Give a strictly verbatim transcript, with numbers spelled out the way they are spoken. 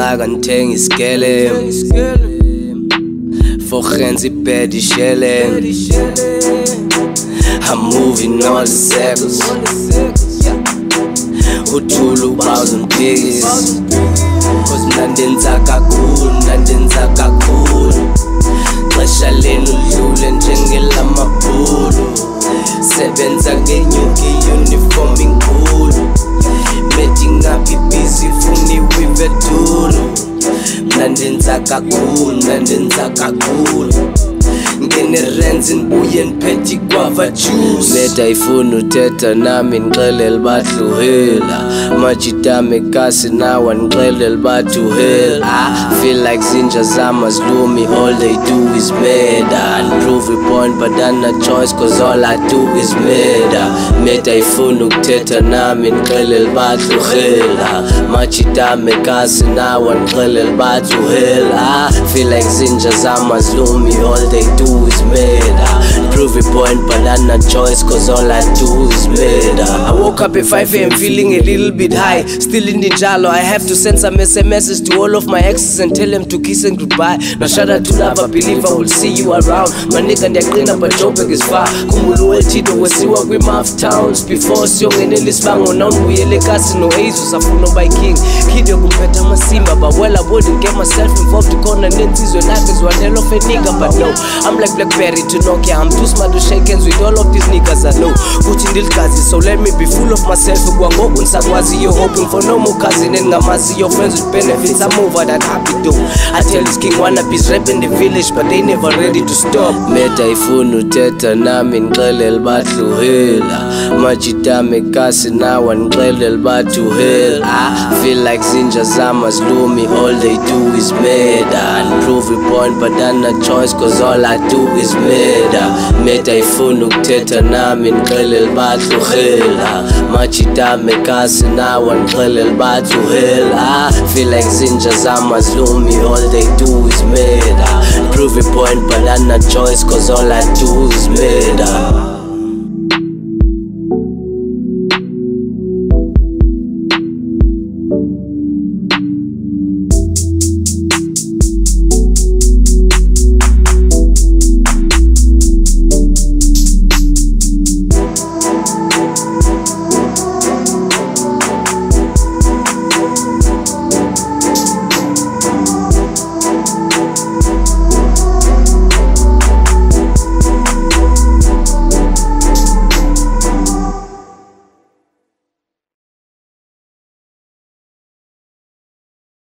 ngixaka ngithenga isikele for hands ibed ishele. I'm moving all the circles uthula ubaws and biggest cause mnandenza kakhulu mnandenza kakhulu xesha lenu lidlule njengelamabhulu sebenza ngenyuki uniform inkulu methi ngaphi busy funi wivedulu mnandenza kakhulu mnandenza kakhulu ngene renzi ngibuye niphethe kwavajuice leta ifuna uthetha nami ngixelele badluhela majitame kasi nawa ngixelele baduhela. I feel like zinja zama zlumi, all they do is murder and prove a point but I'm not choice cause all I do is murder. Meta ifuna ukuthetha nami ngixelele badluhela majitame kasi nawa ngixelele baduhela. I feel like zinja zama zlumi, all they do is murder. Prove a point but I'm not choice cause all I do is murder. I woke up at five A M feeling a little bit high, still in the jalo. I have to send some S M Ses to all of my exes and tell them to kiss and goodbye. Now shout out to love, I believe I will see you around. My nigga ndiyaqina but Joburg is far. Khumbula uwethito wesiwa kwi-Mouth Towns before siyongenela isibango nawubuyele kasi no-Ace usafuna uba king kid yokumphetha amasimba but well I wouldn't get myself involved ikhona nensizwe nakhe zwanelo of a nigga but no I'm like Blackberry to Nokia. I'm too smart to shake hands with all of these niggas I know kuthi ndilikazi so let me be full of myself kwangoku ngisakwazi you're hoping for no more cousin and ngamazi your friends with benefits I'm over that happy though. I tell this king wanna be rap in the village but they never ready to stop. Meta ifuna uthetha nami ngixelele badluhela majitame kasi nawa ngixelele baduhela. I feel like zinja zama zlumi, all they do is murder and prove a point but I'm not choice cause all I do is murder. Meta ifuna ukuthetha nami ngixelele badluhela majitame kasi nawa ngixelele baduhela. I feel like zinja zama zlumi, all they do is murder. Prove a point but I'm not choice cause all I do is murder.